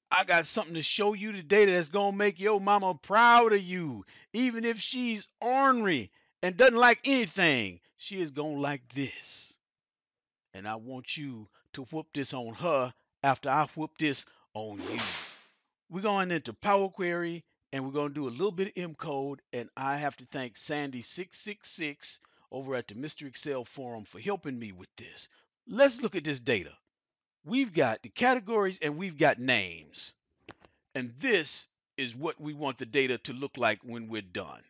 I got something to show you today that's gonna make your mama proud of you. Even if she's ornery and doesn't like anything, she is gonna like this. And I want you to whoop this on her after I whoop this on you. We're going into Power Query and we're going to do a little bit of M code. And I have to thank Sandy666 over at the Mr. Excel forum for helping me with this. Let's look at this data. We've got the categories and we've got names. And this is what we want the data to look like when we're done.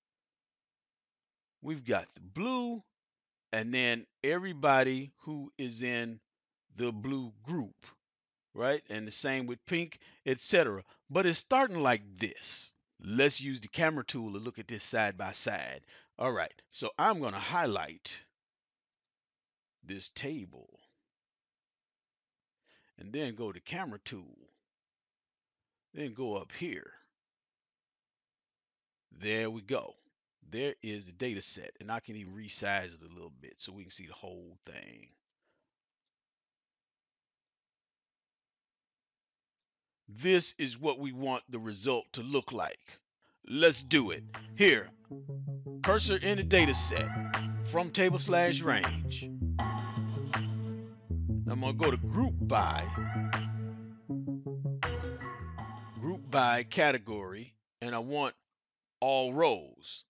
We've got the blue and then everybody who is in the blue group, right? And the same with pink, etc. But it's starting like this. Let's use the camera tool to look at this side by side. All right, so I'm going to highlight this table and then go to camera tool, then go up here. There we go. There is the data set, and I can even resize it a little bit so we can see the whole thing. This is what we want the result to look like. Let's do it. Here, cursor in the data set from table/range. I'm going to go to group by category, and I want all rows.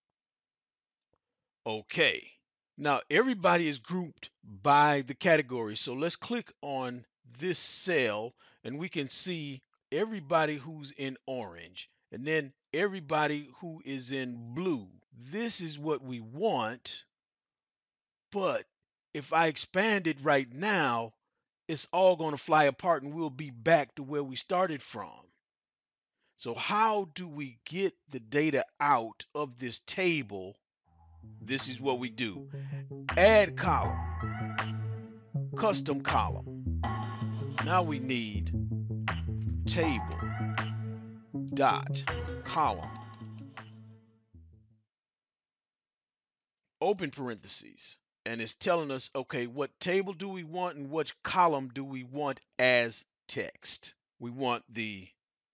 Okay. Now everybody is grouped by the category. So let's click on this cell and we can see everybody who's in orange and then everybody who is in blue. This is what we want. But if I expand it right now, it's all going to fly apart and we'll be back to where we started from. So how do we get the data out of this table? This is what we do. Add column, custom column. Now we need Table.Column. Open parentheses. And it's telling us, okay, what table do we want and which column do we want as text? We want the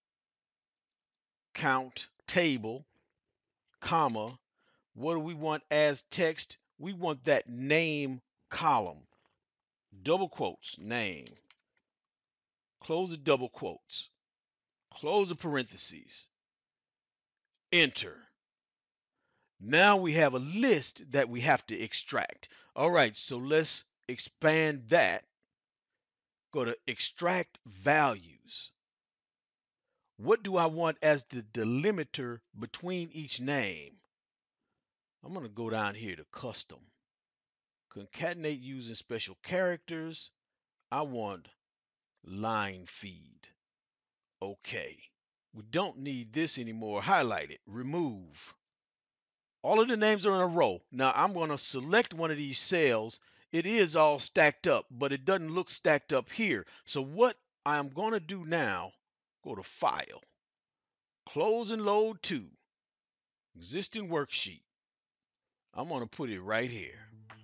count table, comma. What do we want as text? We want that name column. Double quotes, name. Close the double quotes. Close the parentheses. Enter. Now we have a list that we have to extract. All right, so let's expand that. Go to extract values. What do I want as the delimiter between each name? I'm going to go down here to custom. Concatenate using special characters. I want line feed. Okay. We don't need this anymore. Highlight it. Remove. All of the names are in a row. Now I'm going to select one of these cells. It is all stacked up, but it doesn't look stacked up here. So what I'm going to do now, go to File, Close and Load to, Existing Worksheet. I'm going to put it right here.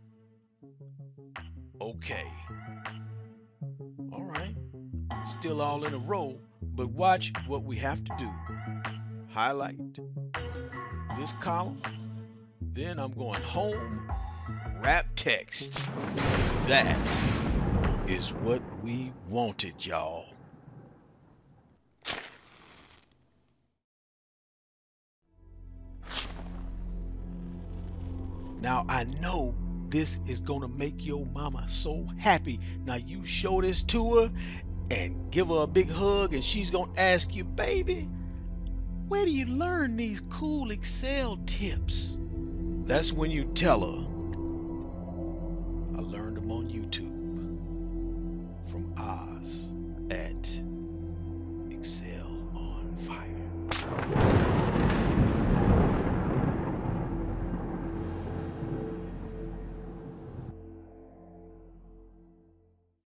Okay. All right. Still all in a row, but watch what we have to do. Highlight this column. Then I'm going home, wrap text. That is what we wanted, y'all. Now I know this is gonna make your mama so happy. Now you show this to her and give her a big hug and she's gonna ask you, baby, where do you learn these cool Excel tips? That's when you tell her, I learned them on YouTube.